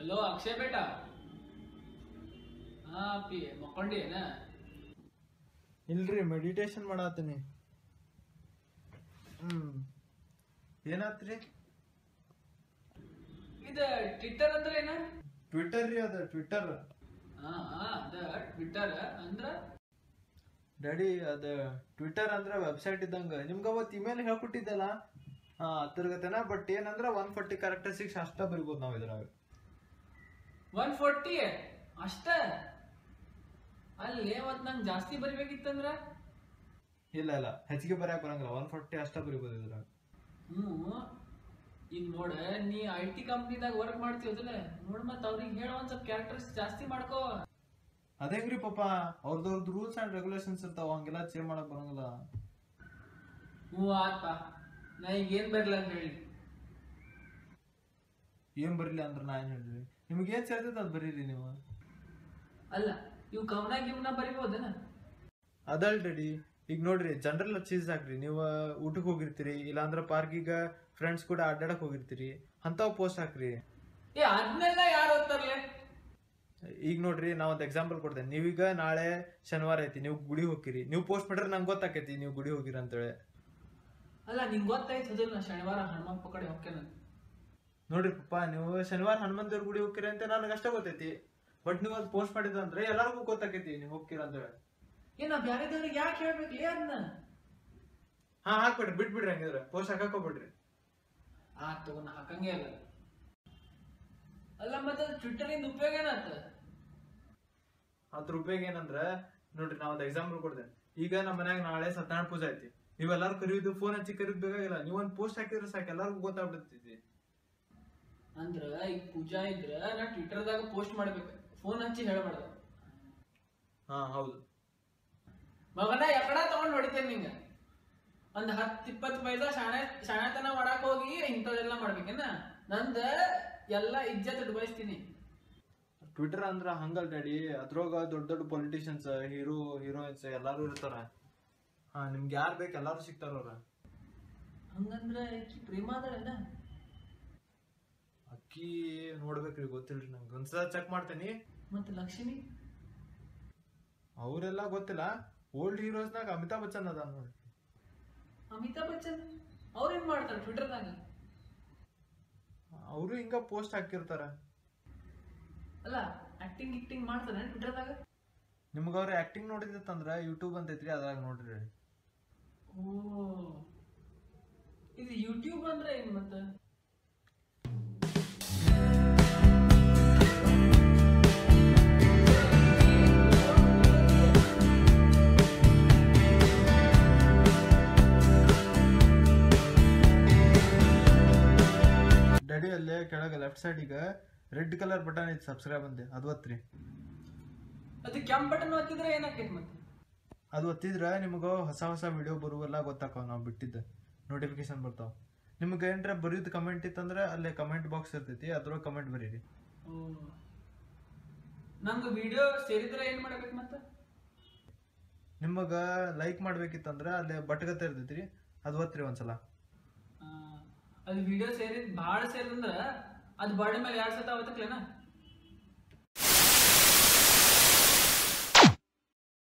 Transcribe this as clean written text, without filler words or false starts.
Hello Akshay बेटा. हाँ P मक्ಕೊಂಡಿ ಏನ? ಇಲ್ರಿ ಮೆಡಿಟೇಷನ್ ಮಾಡಾತೀನಿ. ಏನಾತ್ರಿ? ಇದು ಟ್ವಿಟರ್ ಅಂದ್ರೆ ಏನ? ಟ್ವಿಟರ್ ರೀ, ಅದ ಟ್ವಿಟರ್. ಅದ ಟ್ವಿಟರ್ ಅಂದ್ರ ಡ್ಯಾಡಿ ಅದ ಟ್ವಿಟರ್ ಅಂದ್ರ ವೆಬ್ಸೈಟ್ ಇದ್ದಂಗ. ನಿಮ್ಗ ಅವತ್ತು ಇಮೇಲ್ ಹೇಳ್ಕೊಟ್ಟಿದ್ದಲ್ಲ, ಅದ್ರಗತೆನ. ಬಟ್ ಏನಂದ್ರ 140 ಕ್ಯಾರೆಕ್ಟರ್ಸಿಗೆ ಅಷ್ಟ ಬರಿಬೋದು ನಾವ್ ಇದ್ರಾಗ. 140 ಅಷ್ಟ? ಅಲ್ಲಿ ಅವತ್ ನಂಗೆ ಜಾಸ್ತಿ ಬರಿಬೇಕಿತ್ತಂದ್ರ? ಇಲ್ಲ ಇಲ್ಲ, ಹೆಚ್ಚಿಗೆ ಬರ್ಯಾಕ ಬರಂಗಿಲ್ಲ. 140 ಅಷ್ಟ ಬರಿಬೋದು ಇದ್ರಾಗ. ಈಗ ನೋಡ, ನೀ IT ಕಂಪ್ನಿದಾಗ ವರ್ಕ್ ಮಾಡ್ತೀವದಲ್ಲ, ನೋಡ್ ಮತ್ ಅವ್ರಿಗೆ ಹೇಳ ಒಂದ್ ಸ್ವಲ್ಪ ಕ್ಯಾರೆಕ್ಟರ್ಸ್ ಜಾಸ್ತಿ ಮಾಡ್ಕೋ. ಅದೇಂಗ್ರಿ ಪಾಪ, ಅವ್ರದ್ದು ರೂಲ್ಸ್ ಅಂಡ್ ರೆಗ್ಯುಲೇಷನ್ಸ್ ಇರ್ತಾವ, ಹಂಗೆಲ್ಲ ಚೇಂಜ್ ಮಾಡಕ್ ಬರಂಗಿಲ್ಲ. ಆತ ನಾ ಈಗ ಏನ್ ಬರ್ಲ ಅಂತ ಹೇಳಿ. ಏನ್ ಬರೀಲಿ ಅಂದ್ರ ನಾ ಏನ್ ಹೇಳ್ರಿ? ನಿಮ್ಗೆ ಏನ್ ಸೇರ್ತೈತೆ ಅದ್ ಬರೀರಿ ನೀವು. ಅಲ್ಲ ಇವ್ ಕವನ ಗಿವ್ನ ಬರಿಬೋದನ? ಅದಲ್ ಡ್ಯಾಡಿ, ಈಗ ನೋಡ್ರಿ, ಜನರಲ್ ಚೀಸ್ ಹಾಕ್ರಿ. ನೀವು ಊಟಕ್ಕೆ ಹೋಗಿರ್ತೀರಿ, ಇಲ್ಲಾಂದ್ರ ಪಾರ್ಕಿಗ ಫ್ರೆಂಡ್ಸ್ ಕೂಡ ಅಡ್ಡಾಡಕ್ ಹೋಗಿರ್ತೀರಿ, ಅಂತಾವ್ ಪೋಸ್ಟ್ ಹಾಕ್ರಿ. ಅದನ್ನೆಲ್ಲ ಯಾರು ಓದ್ತಾರಲ್ಲ? ಈಗ ನೋಡ್ರಿ, ನಾ ಒಂದ್ ಎಕ್ಸಾಂಪಲ್ ಕೊಡ್ತೇನೆ. ನೀವೀಗ ನಾಳೆ ಶನಿವಾರ ಐತಿ, ನೀವು ಗುಡಿ ಹೋಗಿರಿ, ನೀವು ಪೋಸ್ಟ್ ಮಾಡ್ರೆ ನಂಗೆ ಗೊತ್ತಾಕೈತಿ ನೀವು ಗುಡಿ ಹೋಗಿರಿ ಅಂತೇಳಿ. ಅಲ್ಲ ನಿಂಗೆ ಗೊತ್ತಾಯ್ತು ನಾ ಶನಿವಾರ ಹನುಮಪ್ಪ ಕಡೆ ಹೋಗ್ತೇನೆ. ನೋಡ್ರಿ ಪಪ್ಪ, ನೀವು ಶನಿವಾರ ಹನುಮಂತ ದೇವ್ರ ಗುಡಿ ಹೋಗ್ತೀರಿ ಅಂತ ನನಗೆ ಅಷ್ಟೇ ಗೊತ್ತೈತಿ. ಬಟ್ ನೀವು ಅದು ಪೋಸ್ಟ್ ಮಾಡಿದಂದ್ರೆ ಎಲ್ಲರಿಗೂ ಗೊತ್ತಾಕೈತಿ ನೀವು ಹೋಗ್ತೀರ ಅಂತೇಳಿ. ಏನ ಬ್ಯಾರೆದವ್ರಿಗೆ ಯಾಕೆ ಹೇಳ್ಬೇಕ್ಲಿ ಅದನ್ನ? ಹಾಕ್ಬಿಡ್ರಿ, ಬಿಟ್ಬಿಡ್ರಿ. ಹಂಗಿದ್ರೆ ಪೋಸ್ಟ್ ಹಾಕೋಬಿಡ್ರಿ. ತಗೋ, ನಾ ಹಾಕಂಗೆ ಅಲ್ಲ. ಅಲ್ಲ ಮತ್ತೆ ಟ್ವಿಟರ್ ಇಂದ ಉಪಯೋಗ ಏನಾತ? ಅದ್ರ ಉಪಯೋಗ ಏನಂದ್ರ, ನೋಡ್ರಿ, ನಾ ಒಂದ್ ಎಕ್ಸಾಂಪಲ್ ಕೊಡ್ತೇನೆ. ಈಗ ನಮ್ಮ ಮನ್ಯಾಗ ನಾಳೆ ಸತ್ಯನಾರಾಯಣ ಪೂಜೆ ಐತಿ. ನೀವೆಲ್ಲಾರು ಕರೆಯುದು ಫೋನ್ ಹಚ್ಚಿ ಕರೀದ್ ಬೇಕಾಗಿಲ್ಲ, ನೀವೊಂದ್ ಪೋಸ್ಟ್ ಹಾಕಿದ್ರೆ ಸಾಕು, ಎಲ್ಲಾರ್ಗು ಗೊತ್ತಾಗ್ಬಿಡ್ತೈತಿ. ಅಂದ್ರ ಈಗ ಪೂಜಾ ಇದ್ರ ನಾ ಟ್ವಿಟರ್ದಾಗ ಪೋಸ್ಟ್ ಮಾಡ್ಬೇಕು, ಫೋನ್ ಹಚ್ಚಿ ಹೇಳ್ಬಾರ್ದು. ಹೌದು ಮಗನ ಎಕಡ ತಗೊಂಡ್ ಹೊಡಿತೇನೆ ನಿಂಗ. ಒಂದ್ 10-20 ಪೈಸಾ ಶಾಣೆತನ ಮಾಡಕ್ ಹೋಗಿ ಇಂಥದೆಲ್ಲ ಮಾಡ್ಬೇಕೇನ? ನಂದ ಎಲ್ಲ ಇಜ್ಜತ್ ಡುಬಾಯಿಸ್ತೀನಿ. ಟ್ವಿಟರ್ ಅಂದ್ರ ಹಂಗಲ್ ಡ್ಯಾಡಿ, ಅದ್ರೊಳಗ ದೊಡ್ಡ ದೊಡ್ಡ ಪೊಲಿಟಿಷಿಯನ್ಸ್, ಹೀರೋಯಿನ್ಸ್ ಎಲ್ಲಾರು ಇರ್ತಾರ. ನಿಮ್ಗೆ ಯಾರು ಬೇಕು ಎಲ್ಲಾರು ಸಿಗ್ತಾರ ಅವ್ರ. ಹಂಗಂದ್ರ ಪ್ರೇಮ ಅದಳೇನ? ಅಕ್ಕಿ ನೋಡ್ಬೇಕ್ರಿ, ಗೊತ್ತಿಲ್ರಿ ನಂಗೆ. ಒಂದ್ಸಲ ಚೆಕ್ ಮಾಡ್ತೇನಿ. ಮತ್ತ ಲಕ್ಷ್ಮಿ ಅವರೆಲ್ಲ ಗೊತ್ತಿಲ್ಲ. ಓಲ್ಡ್ ಹೀರೋಸ್ನಾಗ ಅಮಿತಾಬ್ ಬಚ್ಚನ್ ಅದ ನೋಡಿ. ಅಮಿತಾಬ್ ಬಚ್ಚನ್ ಅವ್ರೇನ್ ಮಾಡ್ತಾರ ಟ್ವಿಟರ್ದಾಗ? ಅವರು ಹಿಂಗ ಪೋಸ್ಟ್ ಹಾಕಿರ್ತಾರ. ಅಲ್ಲ ಆಕ್ಟಿಂಗ್ ಮಾಡ್ತಾರ ಟ್ವಿಟರ್ದಾಗ? ನಿಮ್ಗ ಅವ್ರ ಆಕ್ಟಿಂಗ್ ನೋಡಿದಂದ್ರ ಯೂಟ್ಯೂಬ್ ಅಂತೈತ್ರಿ, ಅದ್ರಾಗ ನೋಡ್ರಿ. ಇದು ಯೂಟ್ಯೂಬ್ ಅಂದ್ರೆ ಏನ್ ಮತ್ತ? ಡ್ಯಾಡಿ, ಅಲ್ಲೇ ಕೆಳಗ ಲೆಫ್ಟ್ ಸೈಡ್ ಈಗ ರೆಡ್ ಕಲರ್ ಬಟನ್ ಐತಿ, ಸಬ್ಸ್ಕ್ರೈಬ್ ಅಂತೆ, ಅದು ಒತ್ತ್ರಿ. ಅದು ಕೆಂಪ್ ಬಟನ್ ಒತ್ತಿದ್ರೆ ಏನಾಕೈತಿ ಮತ್ತೆ? ಅದು ಒತ್ತಿದ್ರ ನಿಮಗ ಹೊಸ ಹೊಸ ವಿಡಿಯೋ ಬರುವೆಲ್ಲ ಗೊತ್ತಾಕವ, ನಾವು ಬಿಟ್ಟಿದ್ದ ನೋಟಿಫಿಕೇಶನ್ ಬರ್ತಾವ. ನಿಮ್ಗೆ ಏನ್ರ ಬರೆಯೋದು ಕಮೆಂಟ್ ಇತ್ತಂದ್ರೆ ಅಲ್ಲೇ ಕಮೆಂಟ್ ಬಾಕ್ಸ್ ಇರ್ತೈತಿ, ಅದ್ರೊಳಗೆ ಕಮೆಂಟ್ ಬರೀರಿ. ನಂಗೆ ವಿಡಿಯೋ ಸೇರಿದ್ರೆ ಏನ್ ಮಾಡ್ಬೇಕು ಮತ್ತೆ? ನಿಮಗ ಲೈಕ್ ಮಾಡ್ಬೇಕಿತ್ತಂದ್ರ ಅಲ್ಲೇ ಬಟಗತ್ತೆ ಇರ್ತೈತ್ರಿ, ಅದು ಒತ್ತ್ರಿ ಒಂದ್ಸಲ. ಅದು ವಿಡಿಯೋ ಭಾಳ ಸೇರಿದಂದ್ರ ಅದು ಬರ್ಡ್ ಮೇಲೆ 2 ಸತ ಅವತ್ತಕ್ಲೇನ?